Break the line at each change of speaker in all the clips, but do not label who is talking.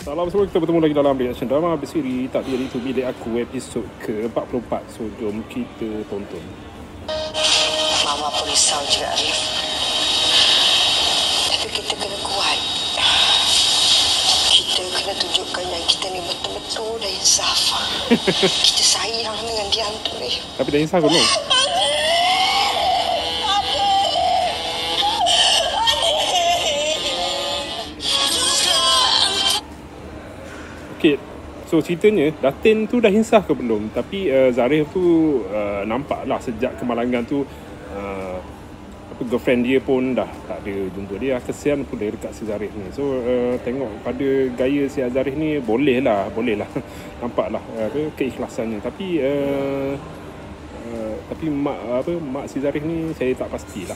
Salam semua, kita bertemu lagi dalam reaction drama bersiri Tak Diri Itu Bilik Aku episod ke-44. So jom kita tonton.
Mama pun risau juga, Arif. Tapi kita kena kuat. Kita kena tunjukkan yang kita ni betul-betul dah insaf. Kita sayang dengan dia tu, Arif.
Tapi dah insaf belum? Okay, so ceritanya Datin tu dah insaf ke belum? Tapi Zarif tu nampak lah sejak kemalangan tu girlfriend dia pun dah tak ada jumpa dia. Kesian pun dia dekat si Zarif ni. So tengok pada gaya si Zarif ni boleh lah nampak lah keikhlasannya. Tapi mak si Zarif ni saya tak pastilah.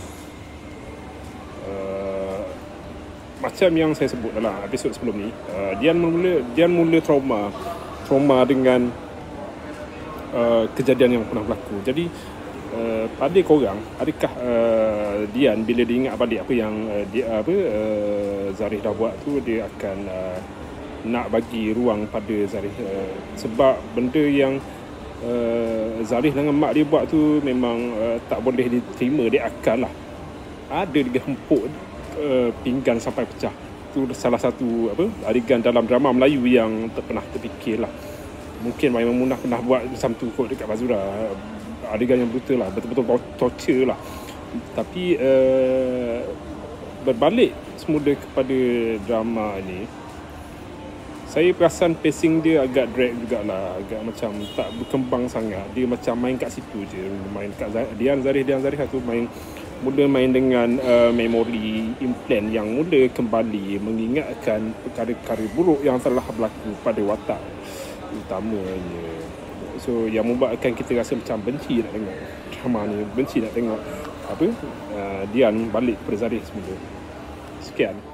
Macam yang saya sebut dalam episod sebelum ni, Dian mula trauma dengan kejadian yang pernah berlaku. Jadi pada korang, adakah Dian bila dia ingat balik apa yang Zarif dah buat tu, dia akan nak bagi ruang pada Zarif, sebab benda yang Zarif dengan mak dia buat tu memang tak boleh diterima. Dia akan lah ada dia hempuk pinggan sampai pecah. Itu salah satu adegan dalam drama Melayu yang tak pernah terfikir lah. Mungkin Maimunah pernah buat macam tu kot dekat Bazura. Adegan yang brutal lah, betul-betul torture lah. Tapi berbalik semula kepada drama ni, saya perasan pacing dia agak drag jugalah, agak macam tak berkembang sangat. Dia macam main kat situ je, main kat Dian Zarif tu mula main dengan memori implant yang mula kembali mengingatkan perkara-perkara buruk yang telah berlaku pada watak utamanya. So yang membuatkan kita rasa macam benci nak tengok drama ni, benci nak tengok Dian balik kepada Zarif semula. Sekian.